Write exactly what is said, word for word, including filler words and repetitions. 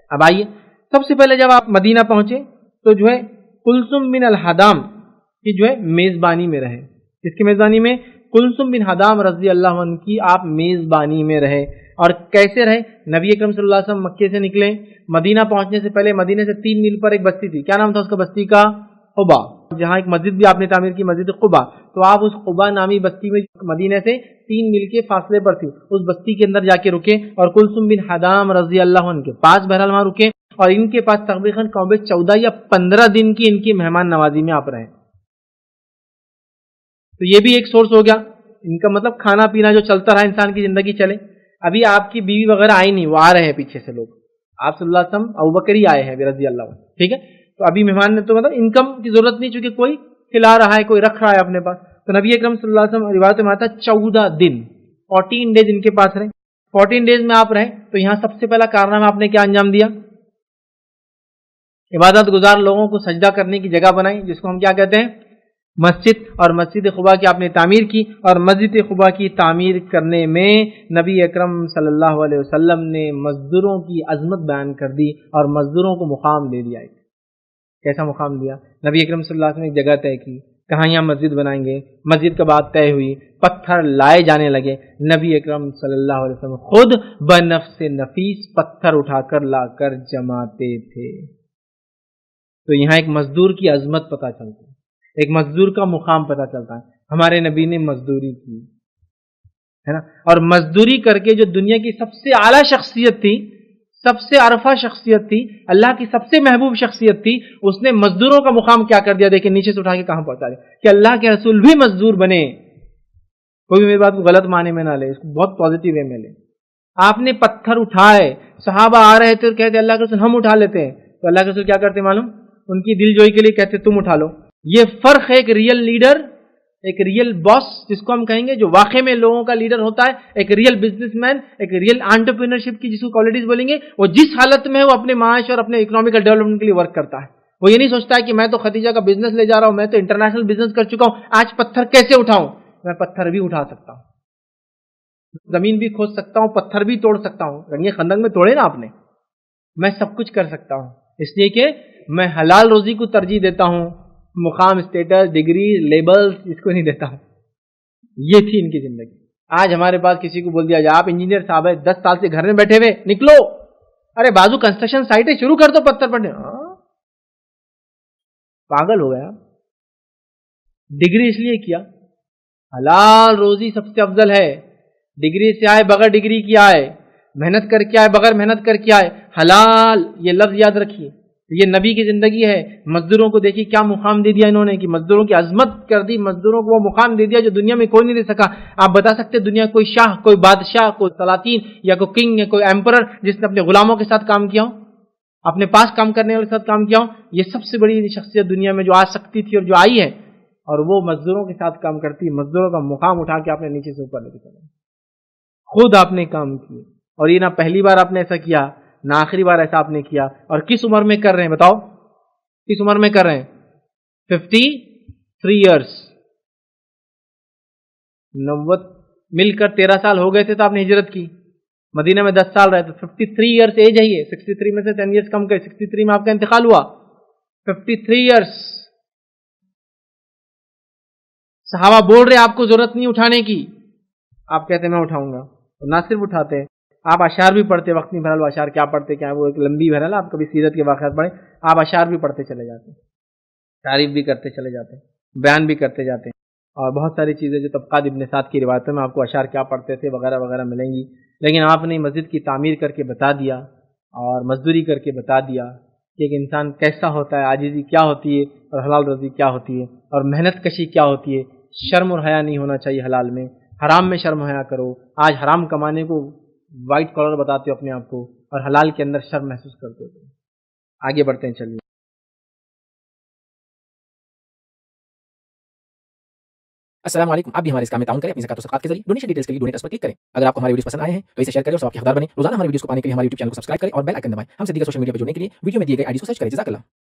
اب آئیے، سب سے پہلے جب آپ مدینہ پہنچے تو جو ہے کلثوم بن الحدام کی جو ہے میزبانی میں رہے. اس کی میزبانی میں کلثوم بن حدام رضی اللہ عنہ کی آپ میزبانی میں رہے. اور کیسے رہے؟ نبی اکرم صلی اللہ علیہ وسلم مکے سے نکلے، مدینہ پہنچنے سے پہلے مدینہ سے تین میل پر ایک بستی تھی. کیا نام تھا اس کا بستی کا؟ قبا، جہاں ایک مسجد بھی آپ نے تعمیر کی، مسجد قبا. تو آپ اس قبا نامی بستی میں مدینہ سے تین میل کے فاصلے پر تھی، اس بستی کے اندر جا کے رکے اور کلثوم بن حدام رضی اللہ عنہ کے پاس بہرحال وہاں رکے، اور ان کے پاس تقریباً چودہ یا پندرہ دن کی ان کی مہمان نوازی میں آپ رہے. تو یہ بھی ایک سورس ہو گیا ان کا، مطلب کھانا پینا جو چلتا رہا، انسان کی زندگی چلے. ابھی آپ کی بیوی وغیرہ آئی نہیں، وہ آ رہے ہیں پیچھے سے لوگ. آپ صلی اللہ علیہ وسلم ابوبکر ہی آئے ہیں رضی اللہ عنہ، ٹھیک ہے. تو ابھی مہمان نے تو مطلب انکم کی ضرورت نہیں، چونکہ کوئی کھلا رہا ہے، کوئی رکھ رہا ہے اپنے پاس. تو نبی اکرم صلی اللہ علیہ وسلم روایت میں آتا ہے چودہ دن، فورٹین ڈیز ان کے پاس رہے. فورٹین ڈیز میں آپ رہے تو یہاں سب سے پہلا کارنامہ آپ نے کیا انجام دیا؟ عبادت گزار لوگوں کو سجدہ کرنے کی جگہ بنائی، جس کو ہم کیا کہتے ہیں؟ مسجد. اور مسجد قباء کی آپ نے تعمیر کی، اور مسجد قباء کی تعمیر کرنے میں نبی اکرم صلی اللہ علیہ وسلم نے مزدوروں کی عظمت بیان کر دی اور مزدوروں کو مقام دے دیا. کیسا مقام دیا؟ نبی اکرم صلی اللہ علیہ وسلم نے ایک جگہ طے کی، کہاں یہاں مسجد بنائیں گے. مسجد کا بات طے ہوئی، پتھر لائے جانے لگے. نبی اکرم صلی اللہ علیہ وسلم خود بنفس نفیس پتھر اٹھا کر لا کر جماتے تھے. تو یہاں ایک مزدور کی عظمت پتہ چلتی ہے، ایک مزدور کا مقام پتہ چلتا ہے. ہمارے نبی نے مزدوری کی ہے نا، اور مزدوری کر کے جو دنیا کی سب سے اعلیٰ شخصیت تھی، سب سے عرفہ شخصیت تھی، اللہ کی سب سے محبوب شخصیت تھی، اس نے مزدوروں کا مقام کیا کر دیا؟ دیکھیں نیچے سے اٹھا کے کہاں پہنچا دیا کہ اللہ کے رسول بھی مزدور بنے. کوئی بھی میری بات کو غلط معنی میں نہ لے، اس کو بہت پازیٹیو وے میں لے. آپ نے پتھر اٹھائے، صحابہ آ رہے تھے کہتے اللہ کے رسول ہم اٹھا لیتے ہیں، تو اللہ کے رسول کیا کرتے معلوم؟ ان کی دل جوئی کے لیے کہتے تم اٹھا لو. یہ فرق ہے ایک ریئل لیڈر، ایک ریئل باس جس کو ہم کہیں گے جو واقع میں لوگوں کا لیڈر ہوتا ہے، ایک ریئل بزنس مین، ایک ریئل انٹرپرینرشپ کی جس کو کوالٹیز بولیں گے. وہ جس حالت میں ہے وہ اپنے معاش اور اپنے اکنامیکل ڈیولپمنٹ کے لیے ورک کرتا ہے. وہ یہ نہیں سوچتا ہے کہ میں تو خدیجہ کا بزنس لے جا رہا ہوں، میں تو انٹرنیشنل بزنس کر چکا ہوں، آج پتھر کیسے اٹھاؤں؟ میں پتھر بھی اٹھا سکتا ہوں، زمین بھی کھود سکتا ہوں، پتھر بھی توڑ سکتا ہوں. رنگے خندق میں توڑے نا آپ نے، میں سب کچھ کر سکتا ہوں، اس لیے کہ میں حلال روزی کو ترجیح دیتا ہوں، مقام، اسٹیٹس، ڈگری، لیبلز اس کو نہیں دیتا ہوں. یہ تھی ان کی زندگی. آج ہمارے پاس کسی کو بول دیا جائے آپ انجینئر صاحب ہے، دس سال سے گھر میں بیٹھے ہوئے، نکلو، ارے بازو کنسٹرکشن سائٹ ہے، شروع کر دو پتھر پڑنے. پاگل ہو گیا. ڈگری اس لیے کیا، حلال روزی سب سے افضل ہے. ڈگری سے آئے بغیر ڈگری کی آئے، محنت کر کے آئے بغیر محنت کر کے آئے، حلال یہ لفظ یاد رکھیے. یہ نبی کی زندگی ہے. مزدوروں کو دیکھیے کیا مقام دے دیا انہوں نے، کہ مزدوروں کی عظمت کر دی، مزدوروں کو وہ مقام دے دیا جو دنیا میں کوئی نہیں دے سکا. آپ بتا سکتے دنیا کوئی شاہ، کوئی بادشاہ، کوئی سلاطین یا کوئی کنگ یا کوئی ایمپرر جس نے اپنے غلاموں کے ساتھ کام کیا ہو، اپنے پاس کام کرنے والے کے ساتھ کام کیا ہو؟ یہ سب سے بڑی شخصیت دنیا میں جو آ سکتی تھی اور جو آئی ہے، اور وہ مزدوروں کے ساتھ کام کرتی. مزدوروں کا مقام اٹھا کے آپ نے نیچے سے اوپر لے کے چلا، خود آپ نے کام کیے. اور یہ نہ پہلی بار آپ نے ایسا کیا، نہ آخری بار ایسا آپ نے کیا. اور کس عمر میں کر رہے ہیں بتاؤ؟ کس عمر میں کر رہے ہیں؟ Fifty three years. نوت مل کر تیرہ سال ہو گئے تھے تو آپ نے ہجرت کی، مدینہ میں دس سال رہے تو ففٹی تھری ایئرس ایج ہے. یہ سکسٹی تھری میں سے ٹین ایئرس کم کر سکسٹی تھری میں آپ کا انتقال ہوا. Fifty three years. صحابہ بول رہے آپ کو ضرورت نہیں اٹھانے کی، آپ کہتے میں اٹھاؤں گا. تو نہ صرف اٹھاتے، آپ اشعار بھی پڑھتے. وقت نہیں بہرحال اشعار کیا پڑھتے کیا، وہ ایک لمبی بہرحال آپ کبھی سیرت کے واقعات پڑھیں، آپ اشعار بھی پڑھتے چلے جاتے، تعریف بھی کرتے چلے جاتے، بیان بھی کرتے جاتے. اور بہت ساری چیزیں جو طبقات ابن سعد کی روایتوں میں آپ کو اشعار کیا پڑھتے تھے وغیرہ وغیرہ ملیں گی. لیکن آپ نے مسجد کی تعمیر کر کے بتا دیا اور مزدوری کر کے بتا دیا کہ ایک انسان کیسا ہوتا ہے، عاجزی کیا ہوتی ہے اور حلال روزی کیا ہوتی ہے، اور محنت کشی کیا ہوتی ہے. شرم اور حیا نہیں ہونا چاہیے حلال میں، حرام میں شرم حیا کرو. آج حرام کمانے کو وائٹ کالر بتاتے ہو اپنے آپ کو، اور حلال کے اندر شرم محسوس کرتے ہو. آگے بڑھتے ہیں، چلیے. السلام علیکم. آپ بھی ہمارے اس کام میں تعاون کریں اپنی زکات و صدقات کے ذریعے. ڈونیشن ڈیٹیلز کے لیے ڈونیٹ اس پر کلک کریں. اگر آپ کو ہمارے ویڈیوز پسند آئے ہیں تو اسے شیئر کریں اور ثواب کے حقدار بنیں. روزانہ ہمارے ویڈیوز کو پانے کے لیے ہمارے یوٹیوب چینل کو سبسکرائب کریں اور بیل آئکن دبائیں. ہم سے دیگر سوشل میڈیا پر جڑنے کے لیے ویڈیو میں دیے گئے آئی ڈی کو سرچ کریں. جزاک اللہ.